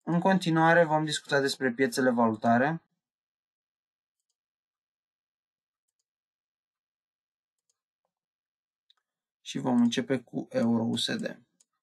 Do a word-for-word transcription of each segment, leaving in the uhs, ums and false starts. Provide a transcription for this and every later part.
În continuare vom discuta despre piețele valutare. Și vom începe cu euro U S D.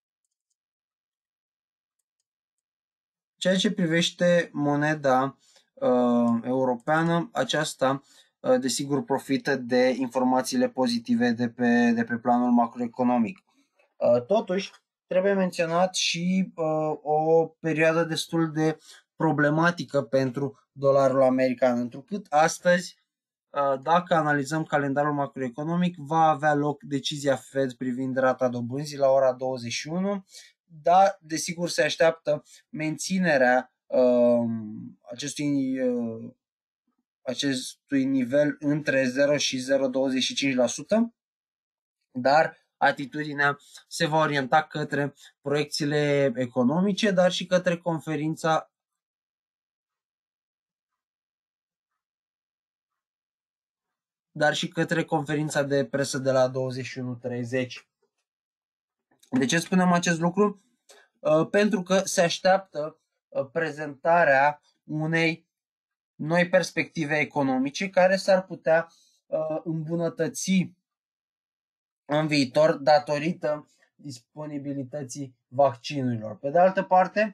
Ceea ce privește moneda uh, europeană, aceasta uh, desigur profită de informațiile pozitive de pe, de pe planul macroeconomic. Uh, totuși, trebuie menționat și uh, o perioadă destul de problematică pentru dolarul american, întrucât astăzi, uh, dacă analizăm calendarul macroeconomic, va avea loc decizia Fed privind rata dobânzii la ora douăzeci și unu, dar desigur se așteaptă menținerea uh, acestui, uh, acestui nivel între zero și zero virgulă douăzeci și cinci la sută, dar atitudinea se va orienta către proiecțiile economice, dar și către conferința dar și către conferința de presă de la douăzeci și unu treizeci. De ce spunem acest lucru? Pentru că se așteaptă prezentarea unei noi perspective economice care s-ar putea îmbunătăți în viitor datorită disponibilității vaccinurilor. Pe de altă parte,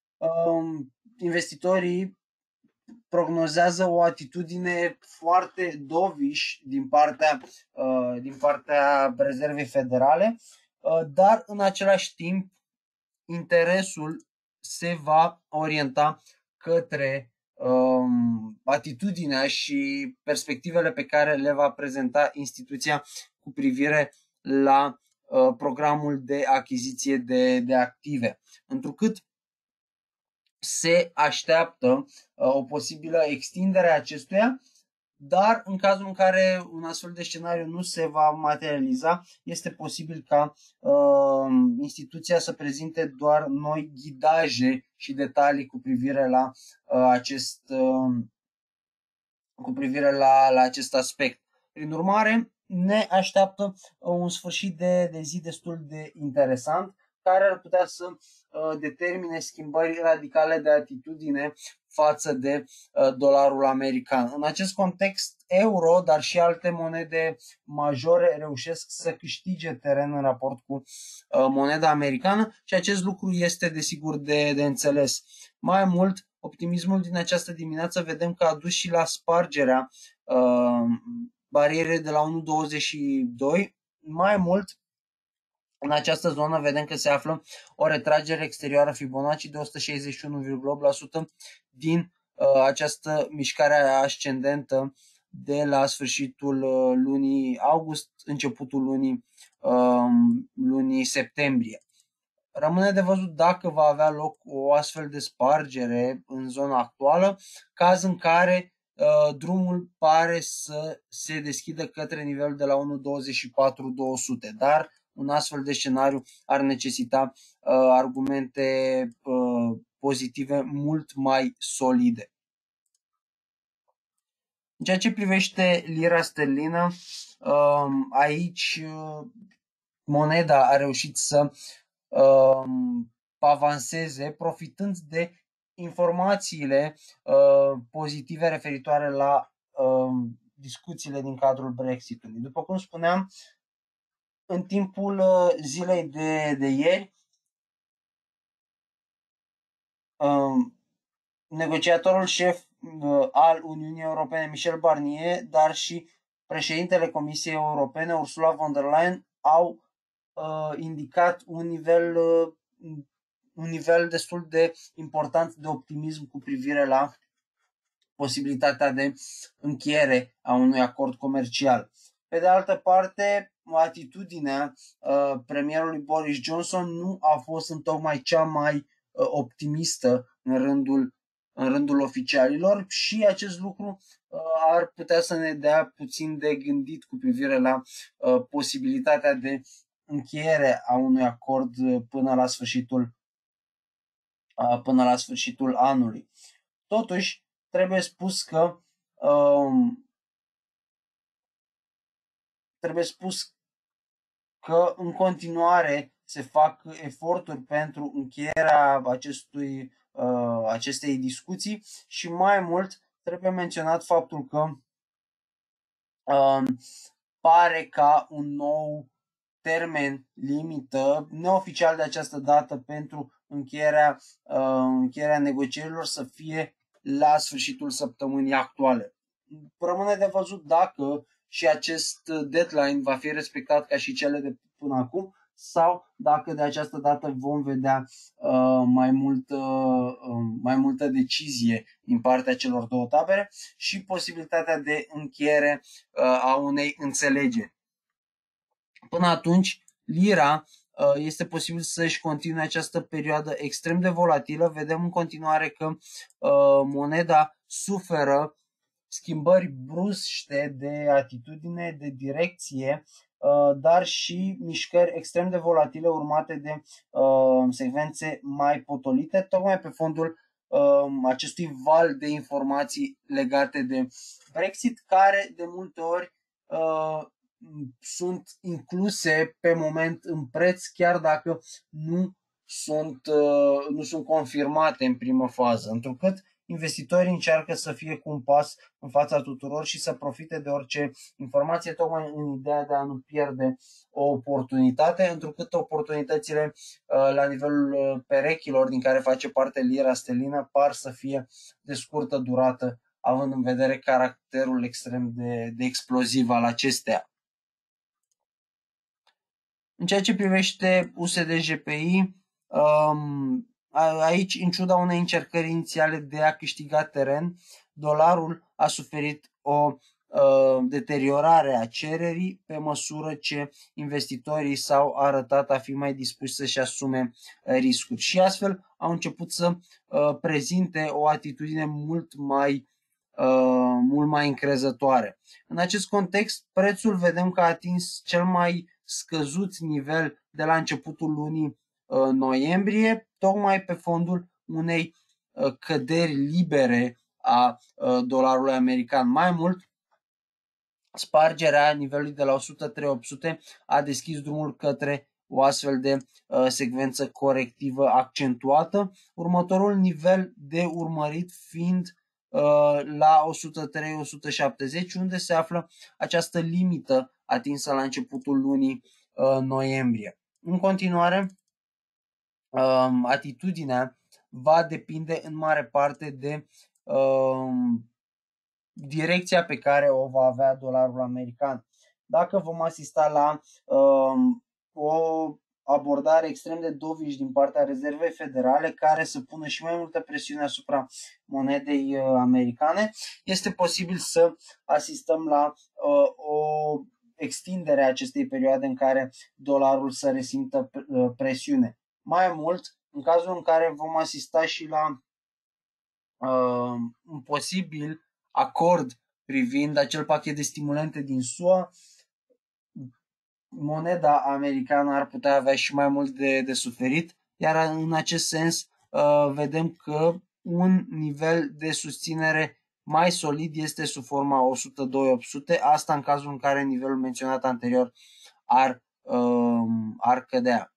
investitorii prognozează o atitudine foarte dovish din partea, din partea Rezervei Federale, dar în același timp interesul se va orienta către um, atitudinea și perspectivele pe care le va prezenta instituția cu privire la uh, programul de achiziție de, de active. Întrucât se așteaptă uh, o posibilă extindere a acestuia, dar în cazul în care un astfel de scenariu nu se va materializa, este posibil ca uh, instituția să prezinte doar noi ghidaje și detalii cu privire la uh, acest uh, cu privire la, la acest aspect. Prin urmare, ne așteaptă un sfârșit de, de zi destul de interesant, care ar putea să uh, determine schimbări radicale de atitudine față de uh, dolarul american. În acest context, euro, dar și alte monede majore reușesc să câștige teren în raport cu uh, moneda americană și acest lucru este desigur de, de înțeles. Mai mult, optimismul din această dimineață vedem că a dus și la spargerea uh, barierei de la unu virgulă douăzeci și doi. Mai mult, în această zonă vedem că se află o retragere exterioară Fibonacci de o sută șaizeci și unu virgulă opt la sută din uh, această mișcare ascendentă de la sfârșitul uh, lunii august, începutul lunii, uh, lunii septembrie. Rămâne de văzut dacă va avea loc o astfel de spargere în zona actuală, caz în care uh, drumul pare să se deschidă către nivelul de la unu virgulă douăzeci și patru două sute, dar un astfel de scenariu ar necesita uh, argumente uh, pozitive mult mai solide. În ceea ce privește lira sterlină, uh, aici uh, moneda a reușit să uh, avanseze profitând de informațiile uh, pozitive referitoare la uh, discuțiile din cadrul Brexitului. După cum spuneam, în timpul uh, zilei de, de ieri, uh, negociatorul șef uh, al Uniunii Europene, Michel Barnier, dar și președintele Comisiei Europene, Ursula von der Leyen, au uh, indicat un nivel uh, un nivel destul de important de optimism cu privire la posibilitatea de încheiere a unui acord comercial. Pe de altă parte, atitudinea uh, premierului Boris Johnson nu a fost întocmai cea mai uh, optimistă în rândul, în rândul oficialilor și acest lucru uh, ar putea să ne dea puțin de gândit cu privire la uh, posibilitatea de încheiere a unui acord până la sfârșitul până la sfârșitul anului. Totuși, trebuie spus că um, trebuie spus că în continuare se fac eforturi pentru încheierea acestui uh, uh, acestei discuții și mai mult trebuie menționat faptul că uh, pare ca un nou termen limită neoficial de această dată pentru încheierea, uh, încheierea negocierilor să fie la sfârșitul săptămânii actuale. Rămâne de văzut dacă și acest deadline va fi respectat ca și cele de până acum sau dacă de această dată vom vedea uh, mai, mult, uh, mai multă decizie din partea celor două tabere și posibilitatea de încheiere uh, a unei înțelegeri. Până atunci, lira uh, este posibil să-și continue această perioadă extrem de volatilă. Vedem în continuare că uh, moneda suferă schimbări bruște de atitudine, de direcție, dar și mișcări extrem de volatile urmate de secvențe mai potolite, tocmai pe fondul acestui val de informații legate de Brexit, care de multe ori sunt incluse pe moment în preț, chiar dacă nu sunt, nu sunt confirmate în primă fază, întrucât investitorii încearcă să fie cu un pas în fața tuturor și să profite de orice informație, tocmai în ideea de a nu pierde o oportunitate, întrucât oportunitățile la nivelul perechilor din care face parte lira sterlină par să fie de scurtă durată, având în vedere caracterul extrem de, de exploziv al acesteia. În ceea ce privește U S D J P I, um, aici, în ciuda unei încercări inițiale de a câștiga teren, dolarul a suferit o uh, deteriorare a cererii pe măsură ce investitorii s-au arătat a fi mai dispuși să-și asume uh, riscuri și astfel au început să uh, prezinte o atitudine mult mai, uh, mult mai încrezătoare. În acest context, prețul vedem că a atins cel mai scăzut nivel de la începutul lunii noiembrie, tocmai pe fondul unei căderi libere a dolarului american. Mai mult, spargerea nivelului de la o sută trei opt sute a deschis drumul către o astfel de secvență corectivă accentuată, următorul nivel de urmărit fiind la o sută trei o sută șaptezeci, unde se află această limită atinsă la începutul lunii noiembrie. În continuare, atitudinea va depinde în mare parte de direcția pe care o va avea dolarul american. Dacă vom asista la o abordare extrem de dovish din partea Rezervei Federale, care să pună și mai multă presiune asupra monedei americane, este posibil să asistăm la o extindere a acestei perioade în care dolarul să resimtă presiune. Mai mult, în cazul în care vom asista și la uh, un posibil acord privind acel pachet de stimulente din S U A, moneda americană ar putea avea și mai mult de, de suferit, iar în acest sens uh, vedem că un nivel de susținere mai solid este sub forma o sută doi opt sute, asta în cazul în care nivelul menționat anterior ar, uh, ar cădea.